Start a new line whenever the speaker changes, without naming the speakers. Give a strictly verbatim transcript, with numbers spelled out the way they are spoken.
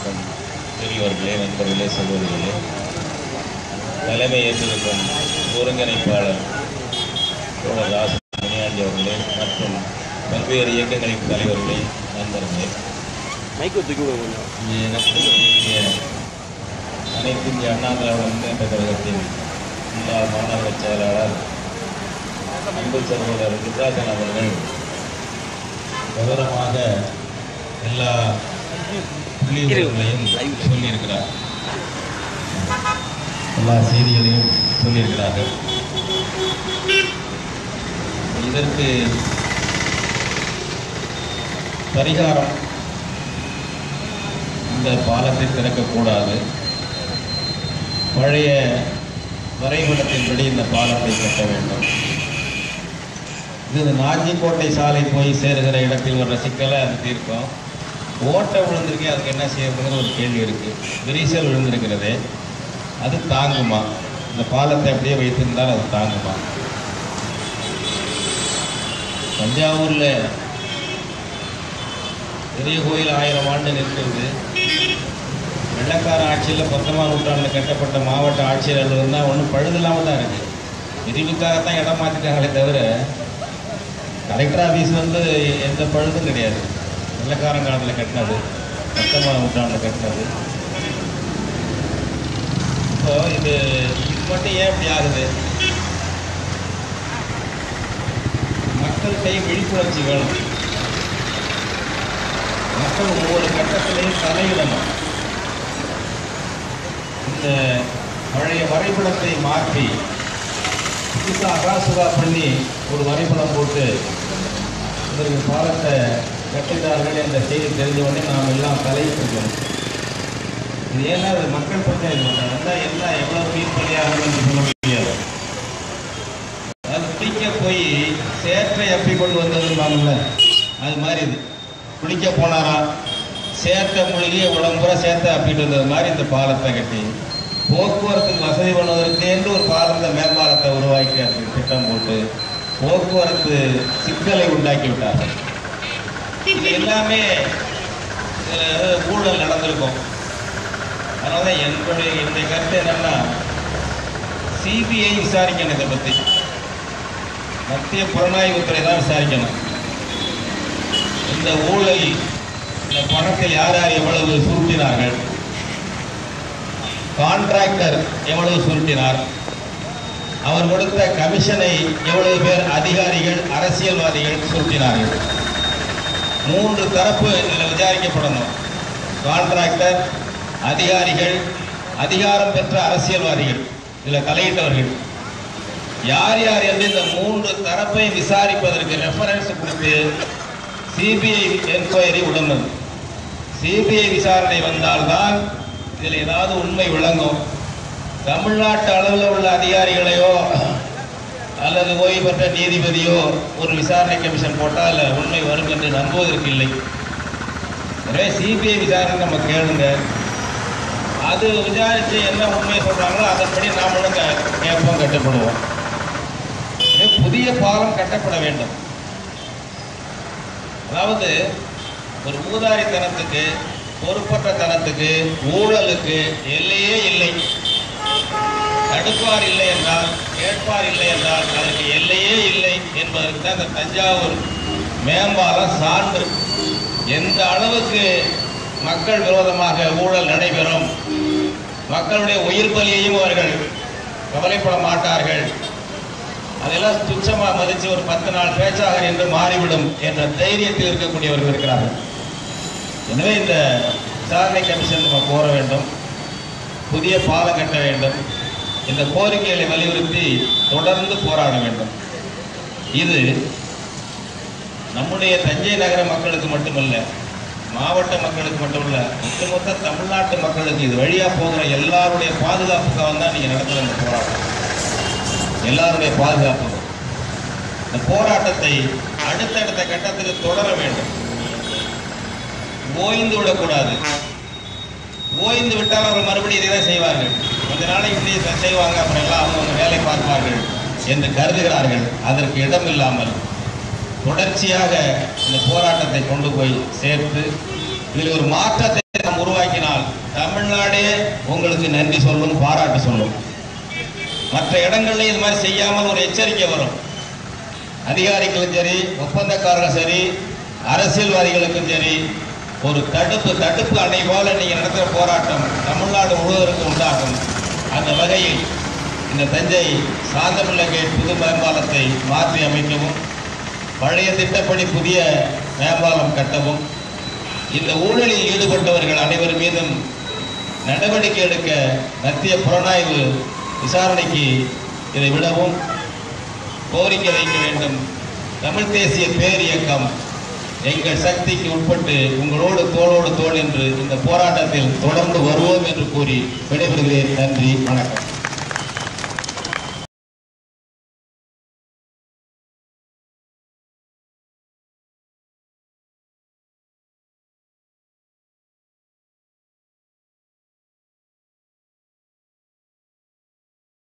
வீற்றிருக்கும் பெரியவர்களே, நண்பர்களே, சகோதரிகளே, தலைமை ஏற்றிருக்கும் ஒருங்கிணைப்பாளர் தோழர் ராசு முனியாண்டி அவர்களே மற்றும் பல்வேறு இயக்கங்களின் தலைவர்களே, நண்பர்களே, அனைத்து இந்திய அண்ணா திராவிட முன்னேற்ற கழகத்தின் முன்னாள் மாநகர செயலாளர் அன்பு சகோதரர் குஜராத்தன் அவர்கள் விவரமாக எல்லா புள்ளிவிவரங்களையும் சொல்லியிருக்கிறார், எல்லா செய்திகளையும் சொல்லியிருக்கிறார்கள். இதற்கு பரிகாரம் இந்த பாலத்தை திறக்கக்கூடாது, பழைய வரைபடத்தின்படி இந்த பாலத்தை கட்ட வேண்டும். இது நாஞ்சிக்கோட்டை சாலை போய் சேருகிற இடத்தில் வர்ற சிக்கலை அது தீர்க்கும். ஓட்டை விழுந்திருக்கே, அதுக்கு என்ன செய்யறதுங்கிற ஒரு கேள்வி இருக்கு. விரிசல் விழுந்திருக்கிறது, அது தாங்குமா? இந்த பாலத்தை அப்படியே வைத்திருந்தால் அது தாங்குமா? தஞ்சாவூர்ல பெரிய கோயில் ஆயிரம் ஆண்டு நிற்கிறது. வெள்ளக்கார ஆட்சியில் பத்தொன்பதாம் நூற்றாண்டில் கட்டப்பட்ட மாவட்ட ஆட்சியர் அலுவலகம் தான் ஒன்றும் பழுதில்லாமல் தான் இருக்குது. விரிவுக்காகத்தான் இடம் மாற்றிட்டாங்களே தவிர கலெக்டர் ஆஃபீஸ் வந்து எந்த பழுதும் கிடையாது. வெள்ளக்காரன் காலத்தில் கட்டினது, பத்தொன்பதாம் நூற்றாண்டில் கட்டினது. இப்போ இது இது மட்டும் ஏன் இப்படி ஆகுது? மக்கள்கிட்ட விழிப்புணர்ச்சி வேணும். மக்கள் ஒவ்வொரு கட்டத்திலையும் தலையிடணும். இந்த பழைய வரைபடத்தை மாற்றி புதுசாக அகாசுகா பண்ணி ஒரு வரைபடம் போட்டு இதற்கு பாலத்தை கட்டிட்டார்கள் என்ற செய்தி தெரிஞ்ச உடனே நாம் எல்லாம் தலையிட்டிருக்கணும். இது ஏன்னா அது மக்கள் பிரச்சனை வந்தால் என்ன எவ்வளோ தீர்ப்பலியாகும் என்று சொல்ல முடியாது. அது குளிக்க போய் சேற்றை அப்பி கொண்டு வந்ததுன்னு அது மாதிரி இது குளிக்க போனாரா, சேற்றை மூழ்கி உடம்புற சேற்றை அப்பிட்டு வந்தது மாதிரி இந்த பாலத்தை கட்டி போக்குவரத்துக்கு வசதி பண்ணுவதற்கு என்று ஒரு பாலத்தை மேம்பாலத்தை உருவாக்கி அதுக்கு திட்டம் போட்டு போக்குவரத்து சிக்கலை உண்டாக்கி விட்டார்கள். இது எல்லாமே ஊழல் நடந்திருக்கும். அதனால தான் என்னுடைய என்னுடைய கருத்து என்னன்னா, சிபிஐ விசாரிக்கணும். இதை பற்றி மத்திய புலனாய்வுத்துறை தான் விசாரிக்கணும். இந்த ஊழல், இந்த பணத்தை யார் யார் எவ்வளவு சுருட்டினார்கள், கான்ட்ராக்டர் எவ்வளவு சுருட்டினார், அவர் கொடுத்த கமிஷனை எவ்வளவு பேர் அதிகாரிகள் அரசியல்வாதிகள் சுருட்டினார்கள். மூன்று தரப்பு இதில் விசாரிக்கப்படணும். கான்ட்ராக்டர், அதிகாரிகள், அதிகாரம் பெற்ற அரசியல்வாதிகள், இதில் தலையிட்டவர்கள் யார் யார் என்று இந்த மூன்று தரப்பை விசாரிப்பதற்கு ரெஃபரன்ஸ் கொடுத்து சிபிஐ என்கொயரி உடனது. சிபிஐ விசாரணை வந்தால்தான் இதில் ஏதாவது உண்மை விளங்கும். தமிழ்நாட்டு அளவில் உள்ள அதிகாரிகளையோ அல்லது ஓய்வு பெற்ற நீதிபதியோ ஒரு விசாரணை கமிஷன் போட்டால் உண்மை வரும் என்று நம்புவதற்கு இல்லை. எனவே சிபிஐ விசாரணை நம்ம கேளுங்க. அது விசாரித்து என்ன உண்மையை சொல்கிறாங்களோ அதன்படி நாமளும் கேட்போம், கட்டுப்படுவோம். புதிய பாலம் கட்டப்பட வேண்டும். அதாவது ஒரு ஊதாரித்தனத்துக்கு, பொறுப்பற்ற தனத்துக்கு, ஊழலுக்கு எல்லையே இல்லை. தடுப்பார் இல்லை என்றால், கேட்பார் இல்லை என்றால் அதற்கு எல்லையே இல்லை என்பதற்கு தான் இந்த தஞ்சாவூர் மேம்பாலம் சான்று. எந்த அளவுக்கு மக்கள் விரோதமாக ஊழல் நடைபெறும், மக்களுடைய உயிர் பலியையும் அவர்கள் கவலைப்பட மாட்டார்கள், அதெல்லாம் துச்சமாக மதித்து ஒரு பத்து நாள் பேச்சாக என்று மாறிவிடும் என்ற தைரியத்தில் இருக்கக்கூடியவர்கள் இருக்கிறார்கள். எனவே இந்த விசாரணை கமிஷன் நம்ம கோர வேண்டும், புதிய பாலம் கட்ட வேண்டும், இந்த கோரிக்கைகளை வலியுறுத்தி தொடர்ந்து போராட வேண்டும். இது நம்முடைய தஞ்சை நகர மக்களுக்கு மட்டுமல்ல, மாவட்ட மக்களுக்கு மட்டுமல்ல, ஒட்டுமொத்த தமிழ்நாட்டு மக்களுக்கு, இது வழியாக போகிற எல்லாருடைய பாதுகாப்புக்காக தான் நீங்கள் நடத்துகிற இந்த போராட்டம். எல்லாருடைய பாதுகாப்பு. இந்த போராட்டத்தை அடுத்தடுத்த கட்டத்துக்கு தொடர வேண்டும். ஓய்ந்து விடக்கூடாது. ஓய்ந்து விட்டால் அவர்கள் மறுபடியும் இதை தான் செய்வார்கள். கொஞ்ச நாளைக்கு இப்படி செய்வாங்க, அப்புறம் எல்லாம் அவங்க வேலை பார்ப்பார்கள் என்று கருதுகிறார்கள். அதற்கு இடம் இல்லாமல் தொடர்ச்சியாக இந்த போராட்டத்தை கொண்டு போய் சேர்த்து இதில் ஒரு மாற்றத்தை நாம் உருவாக்கினால் உங்களுக்கு நன்றி சொல்லும், பாராட்டு சொல்லும். மற்ற இடங்கள்ல இது மாதிரி செய்யாமல் ஒரு எச்சரிக்கை வரும். அதிகாரிகளும் சரி, ஒப்பந்தக்காரர்களும் சரி, அரசியல்வாதிகளுக்கும் சரி, ஒரு தடுப்பு தடுப்பு அணை போல நீங்க நடத்துகிற போராட்டம் தமிழ்நாடு முழுவதற்கும் உண்டாகும். அந்த வகையில் இந்த தஞ்சை சாந்தமில்ல கேட் புது மேம்பாலத்தை மாற்றி அமைக்கவும், பழைய திட்டப்படி புதிய மேம்பாலம் கட்டவும், இந்த ஊழலில் ஈடுபட்டவர்கள் அனைவர் மீதும் நடவடிக்கை எடுக்க மத்திய புலனாய்வு விசாரணைக்கு இதை விடவும் கோரிக்கை வைக்க வேண்டும். தமிழ் தேசிய பேர் இயக்கம் எங்கள் சக்திக்கு உட்பட்டு உங்களோடு தோளோடு தோள் என்று இந்த போராட்டத்தில் தொடர்ந்து வருவோம் என்று கூறி விடைபெறுகிறேன். நன்றி, வணக்கம்.